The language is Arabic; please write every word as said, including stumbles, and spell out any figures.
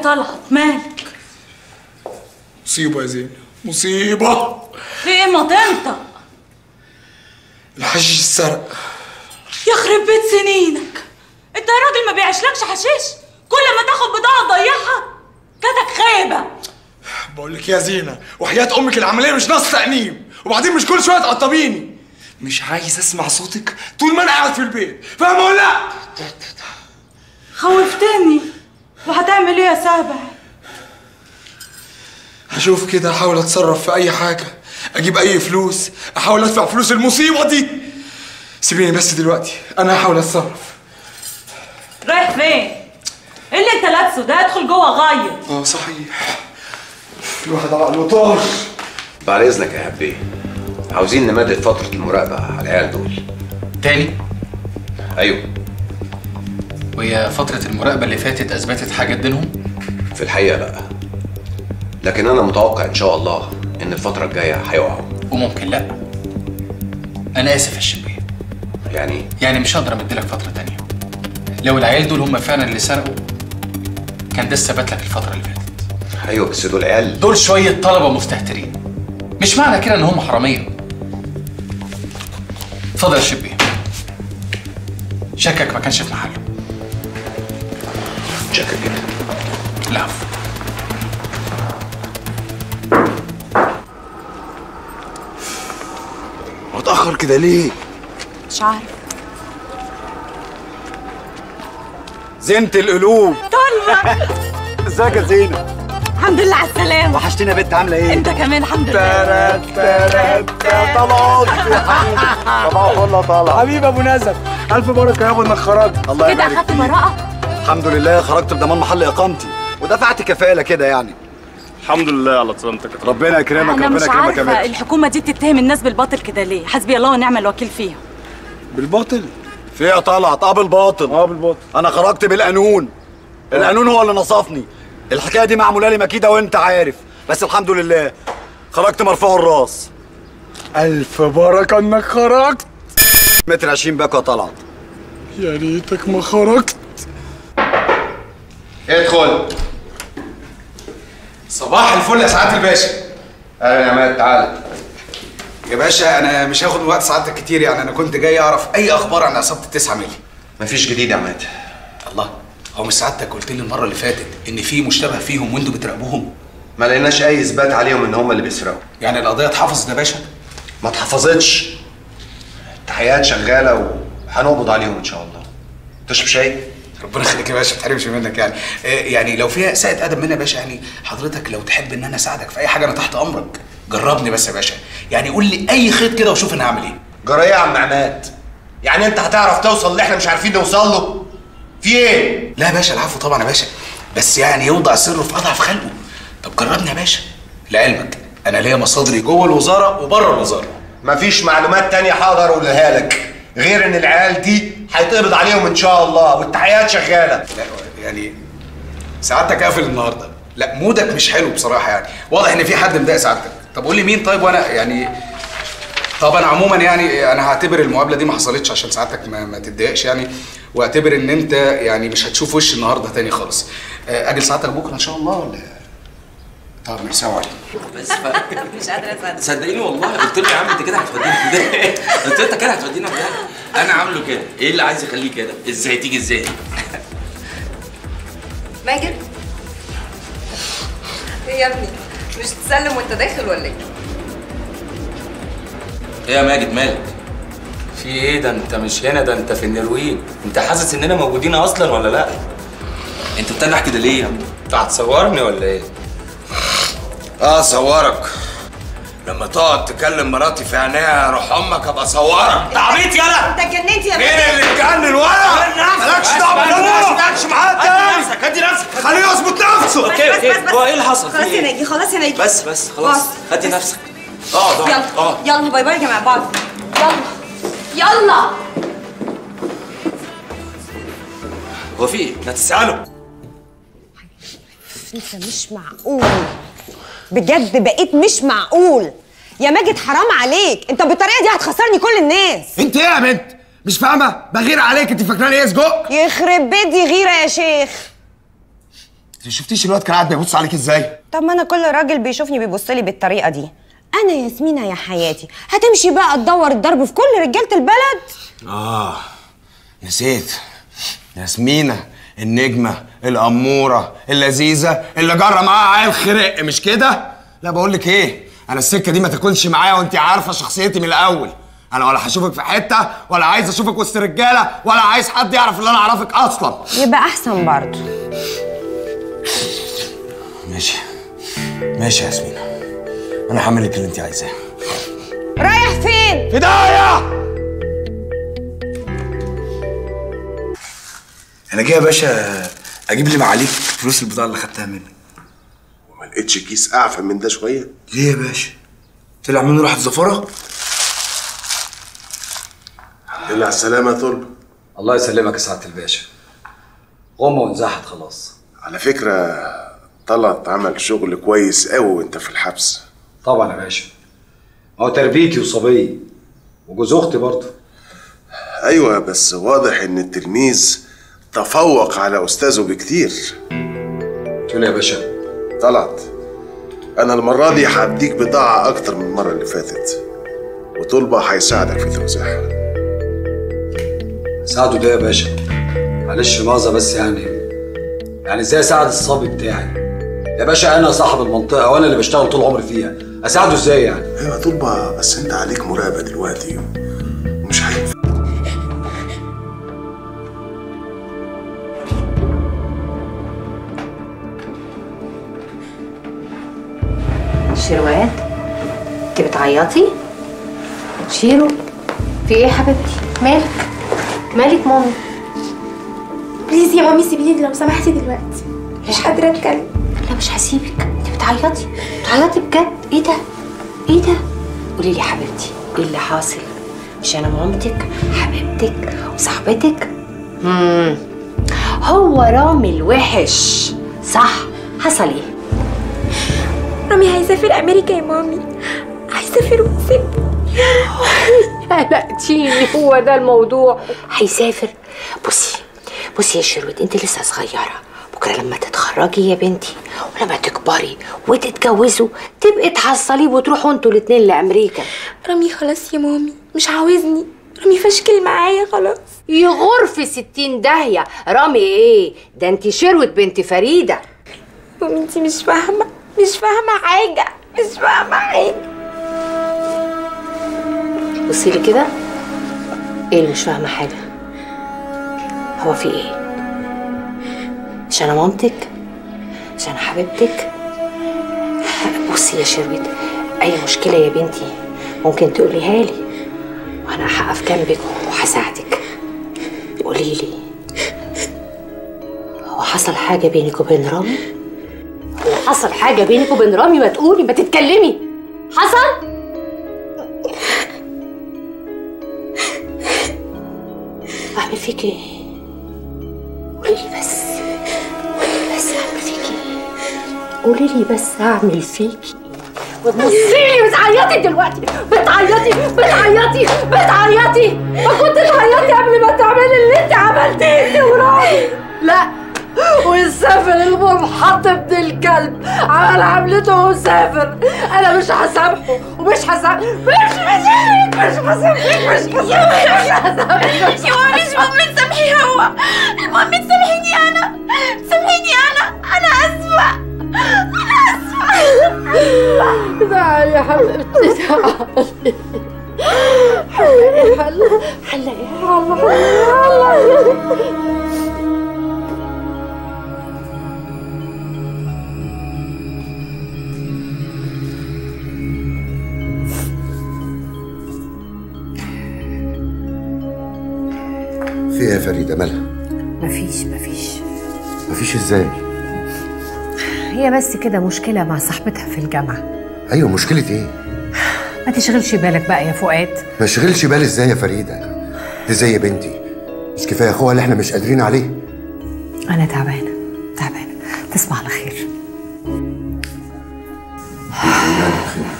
طلعت مالك؟ مصيبة يا زينة، مصيبة. في ايه ما تنطق؟ الحشيش اتسرق. يخرب بيت سنينك، انت يا راجل ما بيعيشلكش حشيش؟ كل ما تاخد بضاعة تضيعها؟ كاتك خيبة. بقول لك يا زينة وحياة أمك العملية مش ناقص تأنيب، وبعدين مش كل شوية تقطبيني. مش عايز أسمع صوتك طول ما أنا قاعد في البيت، فاهمة ولا لأ؟ خوفتني. وهتعمل ايه يا سابع؟ هشوف كده، احاول اتصرف في اي حاجه، اجيب اي فلوس، احاول ادفع فلوس المصيبه دي. سيبيني بس دلوقتي، انا هحاول اتصرف. رايح فين؟ ايه اللي انت لابسه ده؟ ادخل جوه غير. اه صحيح، الواحد عقله طار. بعد اذنك يا حبيبي، عاوزين نمدد فتره المراقبه على العيال دول تاني؟ ايوه. وهي فتره المراقبه اللي فاتت اثبتت حاجه دينهم؟ في الحقيقه لا، لكن انا متوقع ان شاء الله ان الفتره الجايه هيقعوا. وممكن لا. انا اسف يا شمبيه. يعني يعني مش هقدر امدلك فتره تانيه. لو العيال دول هم فعلا اللي سرقوا كان ده ثبت لك الفتره اللي فاتت. ايوه بس دول عيال، دول شويه طلبه مستهترين، مش معنى كده ان هم حراميه. اتفضل يا شمبيه، شكك ما كانش في محله. شكك جدا. العفو. متأخر كده ليه؟ مش عارف. زينة القلوب. طلع. ازيك يا زينة؟ الحمد لله على السلامة. وحشتينا يا بنت، عاملة ايه؟ انت كمان الحمد لله. ترات ترات طلعت يا حبيبي. صباح الفل يا طلعت. حبيبي ابو نزل، الف بركة يابا انك خرجت. الله يبارك كده اخدت براءة؟ الحمد لله، خرجت بضمان محل اقامتي ودفعت كفالة كده يعني. الحمد لله على سلامتك. ربنا يكرمك. انا ربنا مش يكرمك يا عارفة بنت. الحكومة دي بتتهم الناس بالباطل كده ليه؟ حسبي الله ونعم الوكيل فيها. بالباطل؟ في يا طلعت؟ اه بالباطل. اه بالباطل. انا خرجت بالقانون. القانون هو اللي نصفني. الحكايه دي معموله لي مكيده وانت عارف، بس الحمد لله خرجت مرفوع الراس. ألف بركة إنك خرجت. متر عشرين باكو يا طلعت. يا ريتك ما خرجت. ادخل. صباح الفل يا سعاده الباشا. اهلا يا عماد، تعالى. يا باشا انا مش هاخد من وقت سعادتك كتير، يعني انا كنت جاي اعرف اي اخبار عن عصابه التسعة مللي. مفيش جديد يا عماد. الله، هو مش سعادتك قلت لي المره اللي فاتت ان في مشتبه فيهم وانتوا بتراقبوهم؟ ما لقيناش اي اثبات عليهم ان هم اللي بيسرقوا. يعني القضيه اتحفظت يا باشا؟ ما اتحفظتش. التحقيقات شغاله وهنقبض عليهم ان شاء الله. تشرب شاي؟ ربنا يخليك يا باشا، ما تحرمش منك يعني. آه يعني لو فيها ساعه ادب مني يا باشا، يعني حضرتك لو تحب ان انا اساعدك في اي حاجه انا تحت امرك. جربني بس يا باشا، يعني قول لي اي خيط كده وشوف انا هعمل ايه. جرايه يا عم عماد؟ يعني انت هتعرف توصل اللي احنا مش عارفين نوصل له؟ في ايه؟ لا يا باشا، العفو طبعا يا باشا، بس يعني يوضع سره في اضعف خلقه. طب جربني يا باشا. لعلمك انا ليا مصادري جوه الوزاره وبره الوزاره. مفيش معلومات تانية هقدر اقولها لك غير ان العيال دي هيتقبض عليهم ان شاء الله والتحقيقات شغاله. لا يعني سعادتك قافل النهارده، لا مودك مش حلو بصراحه، يعني واضح ان في حد مضايق سعادتك. طب قول لي مين طيب وانا يعني. طب انا عموما يعني انا هعتبر المقابله دي ما حصلتش عشان سعادتك ما, ما تتضايقش يعني، واعتبر ان انت يعني مش هتشوف وش النهارده تاني خالص. اجل سعادتك بكره ان شاء الله ولا؟ طب ميرسي عليكم. بس ف... مش قادره اصدق. صدقيني والله قلت له يا عم انت كده هتوديني في ده. قلت له انت كده هتودينا في ده. انا عامله كده، ايه اللي عايز يخليه كده؟ ازاي تيجي ازاي؟ ماجد، ايه يا ابني؟ مش تسلم وانت داخل ولا ايه؟ ايه يا ماجد مالك؟ في ايه؟ ده انت مش هنا، ده انت في النرويج. انت حاسس اننا موجودين اصلا ولا لا؟ انت بتنح كده ليه يا ابني؟ انت هتصورني ولا ايه؟ اه صورك. لما تقعد تكلم مراتي في عينيها روح امك ابقى صورك. انت عبيط يالا. انت اتجننت يا مين اللي اتجنن ولا؟ مالكش دعوه باللي ما سمعتش معاه تاني. نفسك هدي نفسك خليه يظبط نفسه. اوكي اوكي، هو ايه اللي حصل؟ خلاص يا ناجي، خلاص يا ناجي، بس بس خلاص هدي نفسك. اقعد اقعد. يلا يلا باي باي يا جماعه، بعض. يلا يلا. هو في ايه؟ ما تسأله. انت مش معقول بجد، بقيت مش معقول يا ماجد، حرام عليك. انت بالطريقه دي هتخسرني كل الناس. انت ايه يا بنت؟ مش فاهمه؟ بغير عليك، انت فاكراني ايه سجق؟ يخرب بيت دي غيره يا شيخ. شفتيش الواد كان قاعد بيبص عليك ازاي؟ طب ما انا كل راجل بيشوفني بيبص لي بالطريقه دي. انا ياسمينه يا حياتي، هتمشي بقى تدور الضرب في كل رجاله البلد؟ اه نسيت. ياسمينه النجمه الاموره اللذيذه اللي جرى معاها عيل خرق، مش كده؟ لا بقول لك ايه، انا السكه دي ما تاكلش معايا، وانت عارفه شخصيتي من الاول. انا ولا هشوفك في حته، ولا عايز اشوفك وسط رجاله، ولا عايز حد يعرف ان انا اعرفك اصلا. يبقى احسن برضه. ماشي ماشي يا ياسمينه، انا هعمل لك اللي انت عايزاه. رايح فين؟ في داهيه. انا جاي يا باشا اجيب لي معاليك فلوس البضاعه اللي خدتها منك. وما لقيتش كيس اعفن من ده شويه؟ ليه يا باشا؟ طلع منه راحه زفره؟ الحمد لله على السلامه يا طلبه. الله يسلمك يا سعاده الباشا. غمه وانزحت خلاص. على فكره طلعت عمل شغل كويس قوي وانت في الحبس. طبعا يا باشا، ما هو تربيتي وصبي وجوز اختي برضه. ايوه بس واضح ان التلميذ تفوق على استاذه بكتير. تقول يا باشا؟ طلعت انا المره دي هديك بضاعه اكتر من المره اللي فاتت، وطلبه هيساعدك في توزيعها. ساعده ده يا باشا؟ معلش مؤاخذه بس يعني يعني ازاي اساعد الصبي بتاعي؟ يا باشا انا صاحب المنطقه وانا اللي بشتغل طول عمري فيها، اساعده ازاي يعني؟ ايوه طلبه بس انت عليك مراقبه دلوقتي ومش هينفع. شيروات انت بتعيطي؟ شيرو في ايه يا حبيبتي؟ مالك؟ مالك مامي؟ بليز يا مامي سيبيني لو سمحتي دلوقتي، مش قادرة اتكلم. لا مش هسيبك، انت بتعيطي بتعيطي بجد؟ ايه ده؟ ايه ده؟ قولي لي يا حبيبتي ايه اللي حاصل؟ مش انا مامتك حبيبتك وصاحبتك؟ امم هو رامي الوحش صح؟ حصل ايه؟ رامي هيسافر امريكا يا مامي، هيسافر ويسيبني. قلقتيني، هو ده الموضوع. هيسافر؟ بصي بصي يا شروت، انت لسه صغيره، بكره لما تتخرجي يا بنتي ولما تكبري وتتجوزوا تبقي تحصليه وتروحوا انتوا الاتنين لامريكا. رامي خلاص يا مامي مش عاوزني، رامي فشكل معايا خلاص. يغور في ستين داهيه. رامي ايه ده؟ انت شروت بنت فريده. مامي انت مش فاهمه، مش فاهمه حاجه، مش فاهمه حاجه. بصي لي كده، ايه اللي مش فاهمه حاجه؟ هو في ايه؟ مش انا مامتك؟ مش انا حبيبتك؟ بصي يا شروت، اي مشكله يا بنتي ممكن تقوليها لي وانا هقف جنبك وهساعدك. قولي لي، هو حصل حاجه بينك وبين رامي؟ هو حصل حاجه بينك وبين رامي؟ ما تقولي، ما تتكلمي. حصل؟ اعمل فيك ايه؟ قولي لي بس، قولي لي بس اعمل فيك ايه؟ قولي لي بس اعمل فيك ايه؟ بصيلي بتعيطي دلوقتي، بتعيطي بتعيطي بتعيطي. ما كنت تعيطي قبل ما تعملي اللي انت عملتيه انت ورامي. لا، ويسافر المنحط ابن الكلب عمل عملته وسافر. انا مش هسامحه ومش هسامحه، مش هسامحك، مش هسامحك، مش هسامحك يا مامي. مش مهم تسامحي هو، المهم تسامحيني انا، تسامحيني انا. انا اسفه، انا اسفه. تعالي يا حبيبتي، تعالي. حلقي حلقي حلقي حلقي. في ايه يا فريده مالها؟ مفيش مفيش مفيش ازاي؟ هي بس كده مشكلة مع صاحبتها في الجامعة. ايوه مشكلة ايه؟ ما تشغلش بالك بقى يا فؤاد. ما اشغلش بالي ازاي يا فريده؟ دي زي بنتي، مش كفايه اخوها اللي احنا مش قادرين عليه؟ انا تعبانة تعبانة، تصبح على خير. يعني خير.